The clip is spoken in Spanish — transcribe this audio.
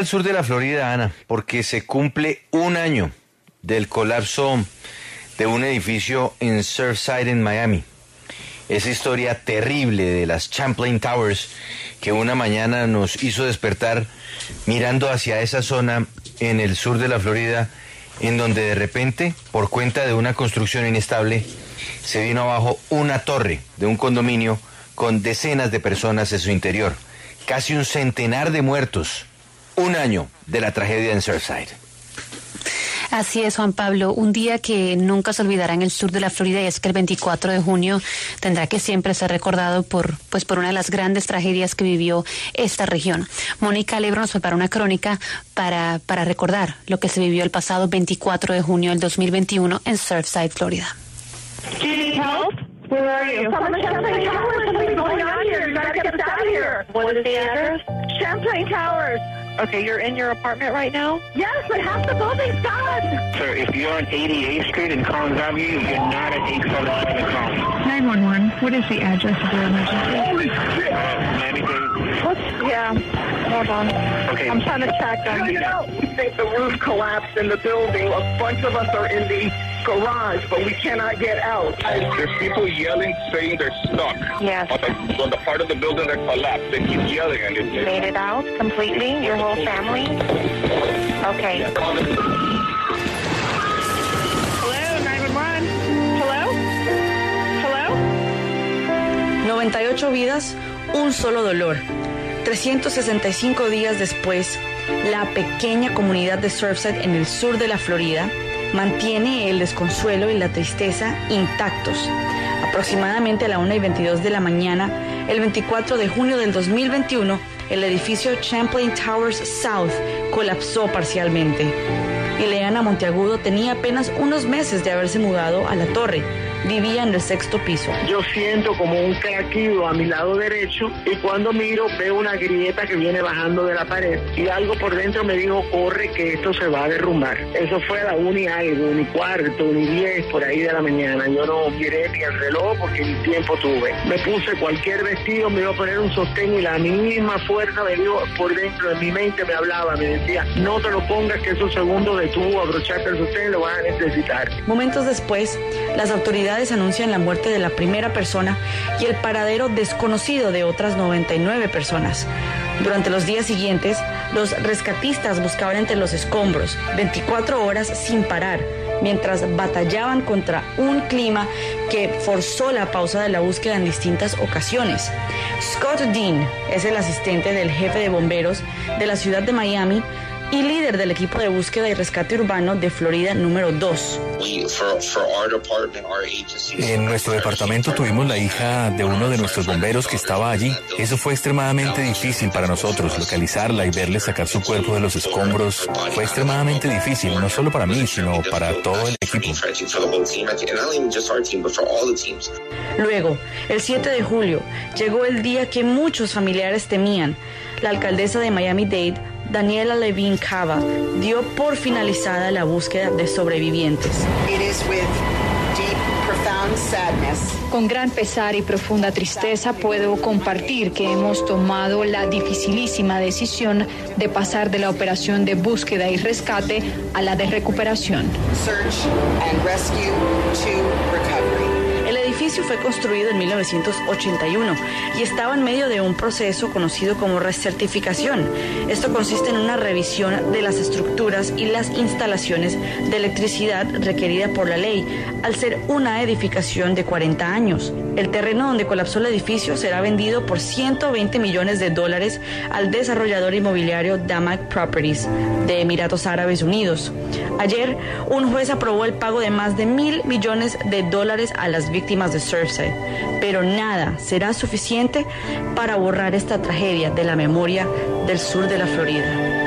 al sur de la Florida, Ana, porque se cumple un año del colapso de un edificio en Surfside, en Miami. Esa historia terrible de las Champlain Towers que una mañana nos hizo despertar mirando hacia esa zona en el sur de la Florida, en donde de repente, por cuenta de una construcción inestable, se vino abajo una torre de un condominio con decenas de personas en su interior. Casi un centenar de muertos. Un año de la tragedia en Surfside. Así es, Juan Pablo, un día que nunca se olvidará en el sur de la Florida, y es que el 24 de junio tendrá que siempre ser recordado por una de las grandes tragedias que vivió esta región. Mónica Lebro nos prepara una crónica para recordar lo que se vivió el pasado 24 de junio del 2021 en Surfside, Florida. Where are you? Champlain Towers. Something's going on here. You gotta get us out of here. What is the address? Champlain Towers. Okay, you're in your apartment right now? Yes, but half the building's gone. Sir, if you're on 88th Street in Collins Avenue, you're not at 877 Collins. 911, what is the address of your emergency? Holy shit! Yeah, hold on. Okay. I'm trying to track them. We think the roof collapsed in the building. A bunch of us are in the garage, but we cannot get out. There's people yelling, saying they're stuck. Yes. On the part of the building that collapsed. They keep yelling, and it's... Made it out completely? Your whole family? Okay. Hello, 911? Hello? Hello? 98 vidas, un solo dolor. 365 días después, la pequeña comunidad de Surfside en el sur de la Florida mantiene el desconsuelo y la tristeza intactos. Aproximadamente a la 1:22 de la mañana, el 24 de junio del 2021, el edificio Champlain Towers South colapsó parcialmente. Ileana Monteagudo tenía apenas unos meses de haberse mudado a la torre. Vivía en el 6º piso. Yo siento como un craqueo a mi lado derecho y cuando miro veo una grieta que viene bajando de la pared y algo por dentro me dijo, corre que esto se va a derrumbar. Eso fue a la 1 y algo, 1:15, 1:10 por ahí de la mañana. Yo no miré ni el reloj porque ni tiempo tuve. Me puse cualquier vestido, me iba a poner un sostén y la misma fuerza me dio por dentro de mi mente, me hablaba, me decía, no te lo pongas que esos segundos de tú abrocharte el sostén lo vas a necesitar. Momentos después, las autoridades anuncian la muerte de la primera persona y el paradero desconocido de otras 99 personas. Durante los días siguientes, los rescatistas buscaban entre los escombros 24 horas sin parar, mientras batallaban contra un clima que forzó la pausa de la búsqueda en distintas ocasiones. Scott Dean es el asistente del jefe de bomberos de la ciudad de Miami y líder del equipo de búsqueda y rescate urbano de Florida número 2. En nuestro departamento tuvimos la hija de uno de nuestros bomberos que estaba allí. Eso fue extremadamente difícil para nosotros, localizarla y verle sacar su cuerpo de los escombros. Fue extremadamente difícil, no solo para mí, sino para todo el equipo. Luego, el 7 de julio, llegó el día que muchos familiares temían. La alcaldesa de Miami-Dade, Daniela Levine Cava, dio por finalizada la búsqueda de sobrevivientes. Con gran pesar y profunda tristeza puedo compartir que hemos tomado la dificilísima decisión de pasar de la operación de búsqueda y rescate a la de recuperación. El edificio fue construido en 1981 y estaba en medio de un proceso conocido como recertificación. Esto consiste en una revisión de las estructuras y las instalaciones de electricidad requerida por la ley, al ser una edificación de 40 años. El terreno donde colapsó el edificio será vendido por $120 millones al desarrollador inmobiliario Damac Properties de Emiratos Árabes Unidos. Ayer, un juez aprobó el pago de más de $1.000 millones a las víctimas de Surfside, pero nada será suficiente para borrar esta tragedia de la memoria del sur de la Florida.